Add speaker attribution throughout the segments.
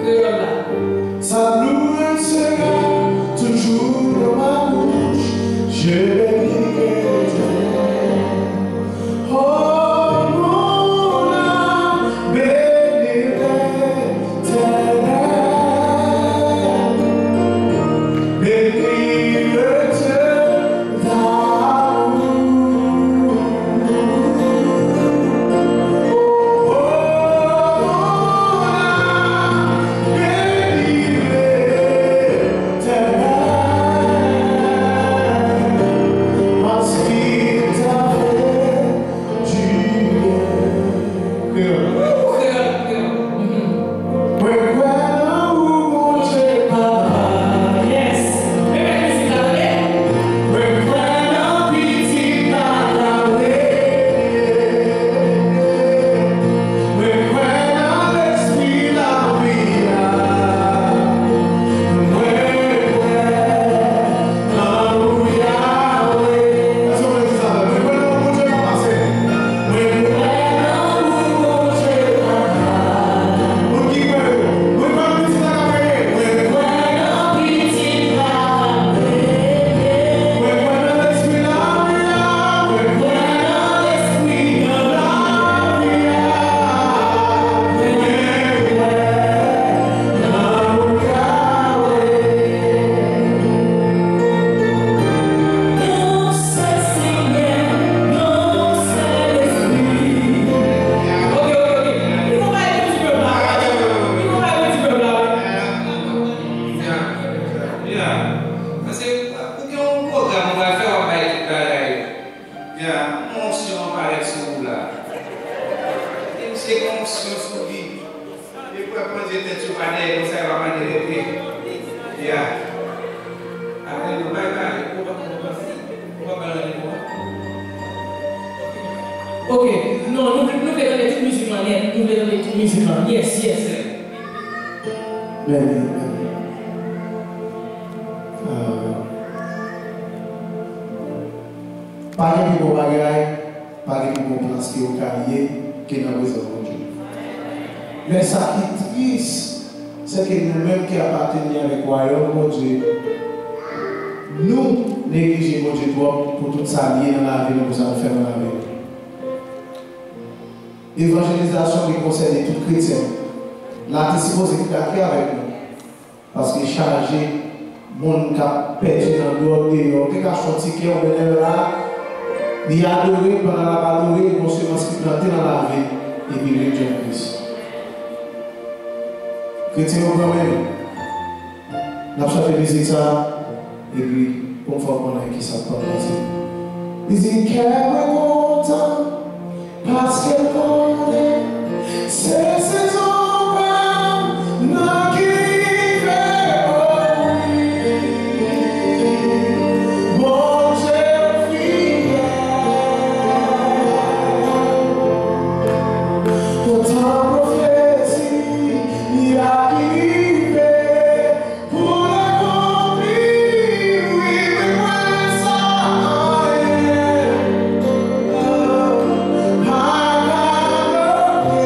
Speaker 1: Sa louange sera toujours dans ma bouche. Je vais prier. Oh mon âme, bénis l'Éternel. Bénis le Dieu d'amour. L'évangélisation qui concerne tout chrétien. Là, tu supposes qu'il est avec nous. Parce qu'il est chargé, mon cap perdu dans l'ordre, il a sorti qui est là, il a adoré pendant la adoré, il se est planté dans la vie, et puis il est Dieu Christ. Chrétien, vous comprenez? Nous avons chanté musique ça, et puis, conforme qu'on a qui ça peut passer. Il dit qu'elle est content. Parce qu'elle connaît ses saisons, n'a qui fait mon Dieu fidèle. Autant prophétie y arrivé pour l'accomplir, oui, mais moi ça.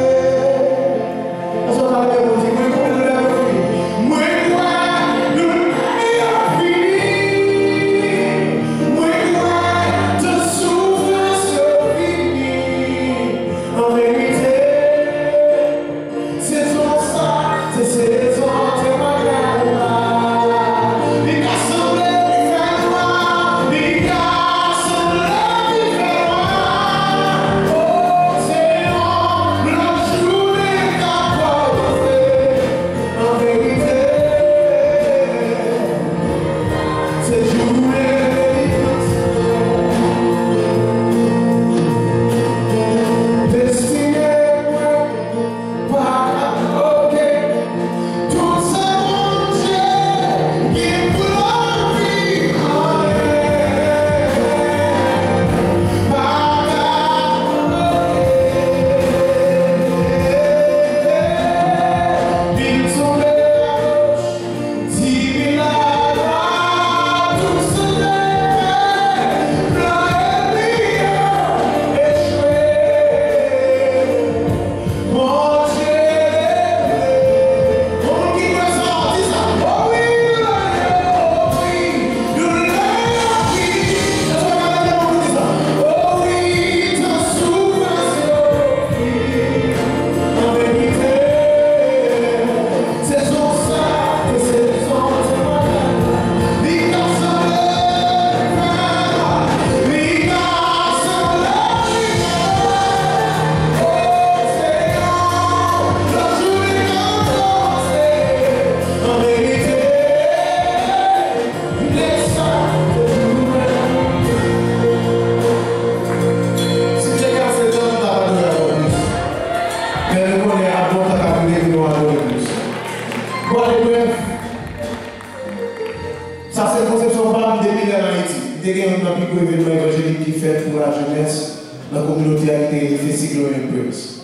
Speaker 1: il y a un plus gros événement évangélique qui fait pour la jeunesse dans la communauté avec les festivals Embrace.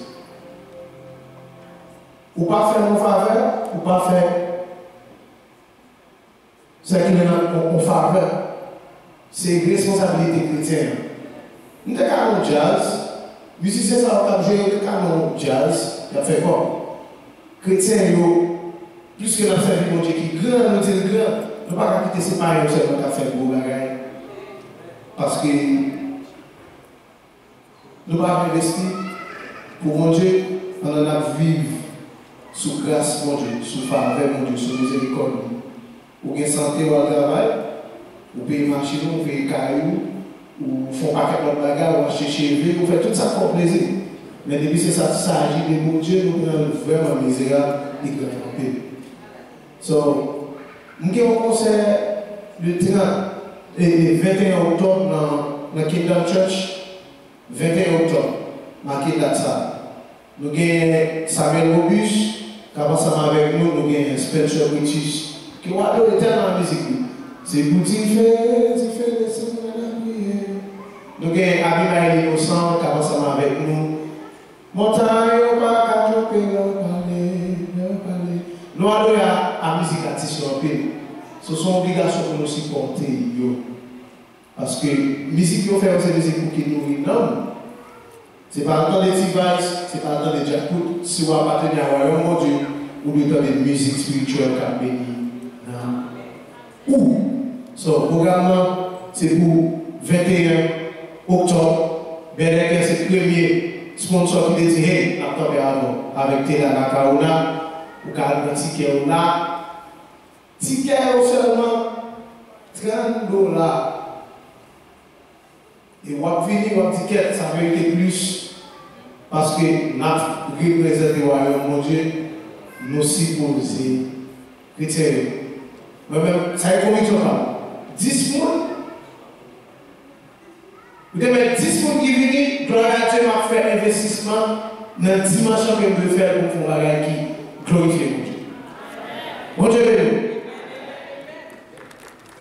Speaker 1: Ou pas faire en faveur, ou pas faire ce qui est en faveur. C'est une responsabilité chrétienne. Nous avons un jazz, musicien ça va jouer un jazz, il a fait quoi? Chrétien, plus que la servi mon Dieu qui est grand, nous disons grand, nous ne pouvons pas quitter ces parents seulement qui fait gros bagaille. Parce que nous ne pouvons pas investir pour mon Dieu, on en a vivre sous grâce mon Dieu, sous faveur mon Dieu, sous miséricorde. Ou bien santé ou au travail, ou payer machine, ou payer caillou, ou font paquet de bagages, ou acheter cheveux, ou faire tout ça pour plaisir. Mais depuis que ça agit de mon Dieu, nous prenons vraiment misérable et grand paix. So, nous avons un concert le 30 et 21 octobre dans Kingdom Church. 21 octobre, marqué date ça. Nous avons Samuel Robus, qui va ensemble avec nous, nous avons Spencer British, qui va adorer tellement la musique. C'est pour fait les semaines à la prière. Nous avons Abimael Innocent, qui va ensemble avec nous. Montagne, on va camper, nous adorons la musique artistique en pays. Ce sont obligations pour nous supporter. Parce que la musique qu'on fait, c'est la musique pour qui nous nomme. Ce n'est pas le temps des devices, ce n'est pas le temps des jackpot. Si vous appartenez à un royaume, Dieu, vous devez entendre de musique spirituelle qui a béni. Où? Le programme, c'est pour 21 octobre. Benite, c'est le premier sponsor qui dit hey, attendez avant, avec Tela Nakaona, pour calmer le ticket là. Ticket seulement $30. Et on finit votre ticket, ça veut être plus. Parce que nous représentons le royaume, mon Dieu, nous supposons chrétiens. Moi-même, ça est combien de temps? 10 mois. Vous devez mettre 10 mois qui viennent, gloire à Dieu m'a fait investissement dans la dimension que je veux faire pour faire un bagage qui glorifie mon Dieu. Mon Dieu,